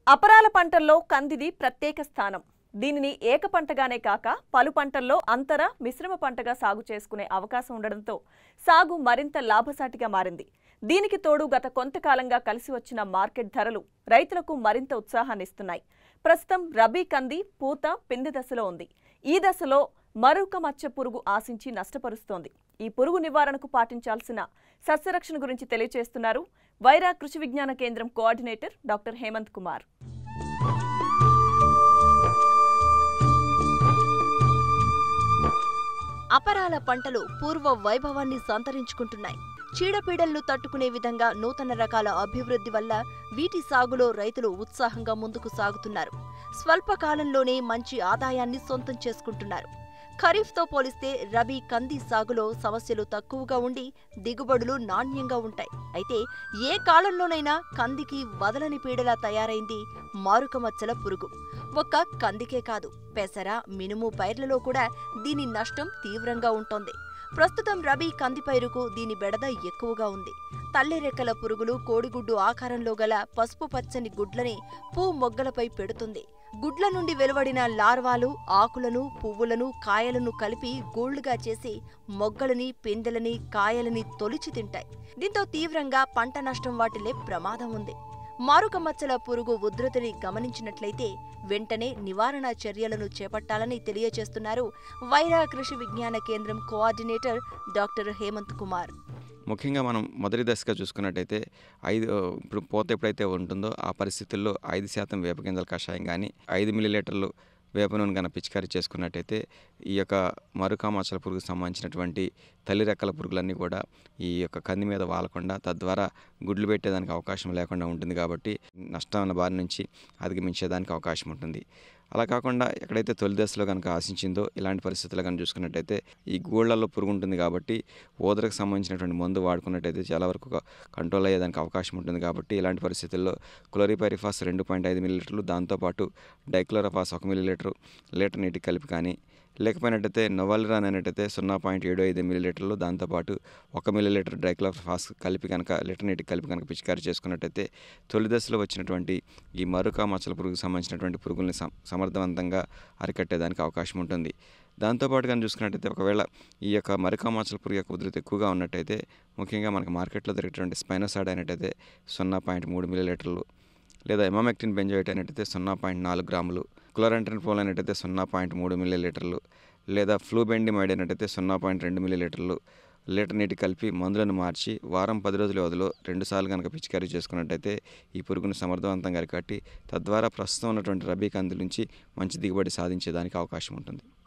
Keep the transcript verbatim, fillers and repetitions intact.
అపరాల పంటల్లో కందిది ప్రత్యేక స్థానం. దీనిని ఏక పంటగానే కాక పలు పంటల్లో అంతర మిశ్రమ పంటగా సాగు చేసుకునే అవకాశం ఉండడంతో సాగు మరింత లాభసాటిగా మారింది. దీనికి తోడు గత కొంతకాలంగా కలిసి వచ్చిన మార్కెట్ ధరలు రైతులకు మరింత ఉత్సాహాన్నిస్తున్నాయి. ప్రస్తుతం రబీ కంది పూత పిందె దశలో ఉంది. ఈ దశలో మరొక మచ్చ పురుగు ఆశించి నష్టపరుస్తోంది. ఈ పురుగు నివారణకు పాటించాల్సిన సస్యరక్షణ గురించి తెలియజేస్తున్నారు వైరా కృషి విజ్ఞాన కేంద్రం కోఆర్డినేటర్ డాక్టర్ హేమంత్ కుమార్. అపరాల పంటలు పూర్వ వైభవాన్ని సంతరించుకుంటున్నాయి. చీడపీడలను తట్టుకునే విధంగా నూతన రకాల అభివృద్ధి వల్ల వీటి సాగులో రైతులు ఉత్సాహంగా ముందుకు సాగుతున్నారు. స్వల్పకాలంలోనే మంచి ఆదాయాన్ని సొంతం చేసుకుంటున్నారు. ఖరీఫ్తో పోలిస్తే రబీ కంది సాగులో సమస్యలు తక్కువగా ఉండి దిగుబడులు నాణ్యంగా ఉంటాయి. అయితే ఏ కాలంలోనైనా కందికి వదలని పీడలా తయారైంది మారుక మచ్చల పురుగు. ఒక్క కందికే కాదు, పెసర, మినుము పైర్లలో కూడా దీని నష్టం తీవ్రంగా ఉంటోంది. ప్రస్తుతం రబీ కంది పైరుకు దీని బెడద ఎక్కువగా ఉంది. తల్లిరెక్కల పురుగులు కోడిగుడ్డు ఆకారంలో గల పసుపు పచ్చని గుడ్లని పూ మొగ్గలపై పెడుతుంది. గుడ్ల నుండి వెలువడిన లార్వాలు ఆకులను, పువ్వులను, కాయలను కలిపి గూళ్లుగా చేసి మొగ్గలని, పిందెలని, కాయలని తొలిచి తింటాయి. దీంతో తీవ్రంగా పంట నష్టం వాటిల్లే ప్రమాదం ఉంది. మారుక మచ్చల పురుగు ఉధృతిని గమనించినట్లయితే వెంటనే నివారణ చర్యలను చేపట్టాలని తెలియజేస్తున్నారు వైరా కృషి విజ్ఞాన కేంద్రం కోఆర్డినేటర్ డాక్టర్ హేమంత్ కుమార్. ముఖ్యంగా మనం మొదటి దశగా చూసుకున్నట్టయితే ఐదు ఇప్పుడు పోత ఎప్పుడైతే ఉంటుందో ఆ పరిస్థితుల్లో ఐదు శాతం వేప గింజల కషాయం కానీ ఐదు మిల్లీలీటర్లు వేప నూనె కన్నా పిచికారీ చేసుకున్నట్టయితే ఈ యొక్క మరుక మచ్చల పురుగుకు సంబంధించినటువంటి తల్లి రెక్కల పురుగులన్నీ కూడా ఈ యొక్క కంది మీద వాలకుండా తద్వారా గుడ్లు పెట్టేదానికి అవకాశం లేకుండా ఉంటుంది. కాబట్టి నష్టాల బారి నుంచి అధిగమించేదానికి అవకాశం ఉంటుంది. అలా కాకుండా ఎక్కడైతే తొలి దశలో కనుక ఆశించిందో ఇలాంటి పరిస్థితులు కనుక చూసుకున్నట్టయితే ఈ గూళ్ళల్లో పురుగు ఉంటుంది. కాబట్టి ఓదరకు సంబంధించినటువంటి మందు వాడుకున్నట్టయితే చాలా వరకు కంట్రోల్ అయ్యేదానికి అవకాశం ఉంటుంది. కాబట్టి ఇలాంటి పరిస్థితుల్లో క్లోరిపైరిఫాస్ రెండు పాయింట్ ఐదు మిల్లీలీటర్లు, దాంతోపాటు డైక్లోరోఫాస్ ఒక మిల్లీలీటరు లీటర్ నీటికి కలిపి కానీ, లేకపోయినట్టయితే నొవాలిరాన్ అనేటైతే సున్నా పాయింట్ ఏడు ఐదు మిల్లీలీటర్లు, దాంతోపాటు ఒక మిల్లీలీటర్ డైక్లోరోఫాస్ కలిపి కనుక లీటర్ నీటికి కలిపి కనుక పిచికారీ చేసుకున్నట్టయితే తొలి దశలో వచ్చినటువంటి ఈ మరుక మచ్చల పురుగుకు సంబంధించినటువంటి పురుగుల్ని సమర్థవంతంగా అరికట్టేదానికి అవకాశం ఉంటుంది. దాంతోపాటు కానీ చూసుకున్నట్టయితే ఒకవేళ ఈ యొక్క మరుక మచ్చల పురుగు యొక్క ఉధృతి ఎక్కువగా ఉన్నట్టయితే ముఖ్యంగా మనకు మార్కెట్లో దొరికేటువంటి స్పైనోసాడ్ అనేటైతే సున్నా పాయింట్ మూడు మిల్లీలీటర్లు, లేదా ఎమామెక్టిన్ బెంజోయేట్ అనేటైతే సున్నా పాయింట్ నాలుగు గ్రాములు, క్లోరంట్రిన్ఫోల్ అనేటైతే సున్నా పాయింట్ మూడు మిల్లీలీటర్లు, లేదా ఫ్లూబెండిమైడ్ అనేటైతే సున్నా పాయింట్ రెండు మిల్లీలీటర్లు లీటర్ నీటి కలిపి మందులను మార్చి వారం పది రోజుల వ్యవధిలో రెండుసార్లు కనుక పిచికారీ చేసుకున్నట్టయితే ఈ పురుగును సమర్థవంతంగా అరికట్టి తద్వారా ప్రస్తుతం ఉన్నటువంటి రబీ కంది నుంచి మంచి దిగుబడి సాధించేదానికి అవకాశం ఉంటుంది.